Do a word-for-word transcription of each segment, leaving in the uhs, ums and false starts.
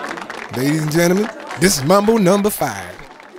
Ladies and gentlemen, this is Mambo number five.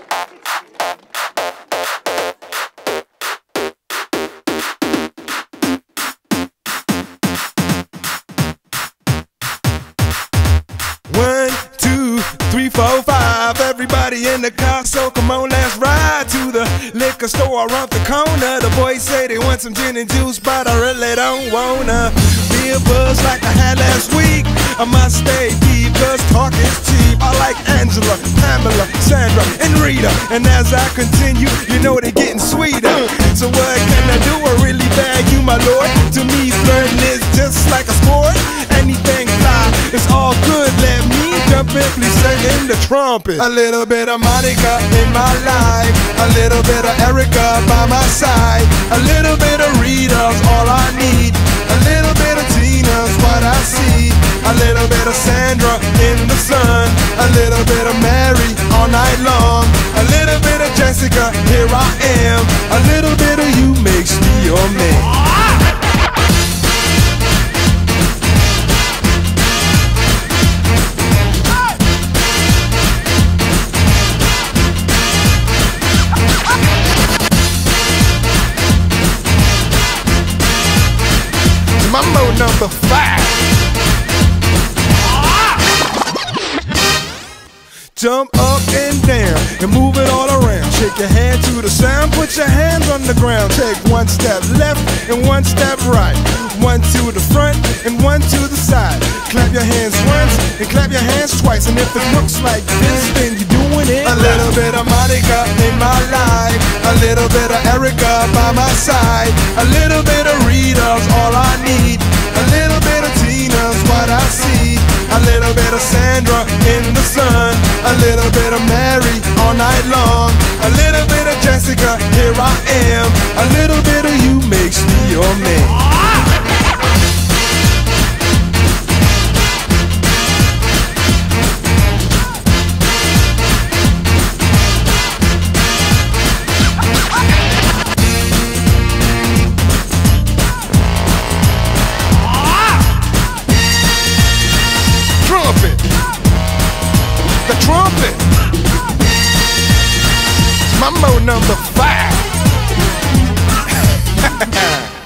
One, two, three, four, five. Everybody in the car, so come on, let's ride to the liquor store around the corner. The boys say they want some gin and juice, but I really don't wanna be a buzz like I had last week. I must stay deep, cause talk is cheap. I like Angela, Pamela, Sandra, and Rita. And as I continue, you know they're getting sweeter. So what can I do? I really bag you, my lord. To me, flirting is just like a sport. Anything fly, it's all good. Let me jump in, please sing in the trumpet. A little bit of Monica in my life, a little bit of Erica by my side, a little bit of Rita's all I need, a little bit of Tina's what I see, a little bit of Sandra in the sun, a little bit of Mary all night long, a little bit of Jessica, here I am, a little bit of you makes me your man. Mambo number five. Jump up and down and move it all around. Shake your hand to the sound, put your hands on the ground. Take one step left and one step right. One to the front and one to the side. Clap your hands once and clap your hands twice. And if it looks like this, then you're doing it. A little bit of Monica in my life, a little bit of Erica by my side, a little bit of Rita's all I need, a little bit of Tina's what I see, a little bit of Sandra in the sun, a little bit of Mary all night long, a little bit of Jessica, here I am, a little bit of you makes me your man. The trumpet. Mambo number five.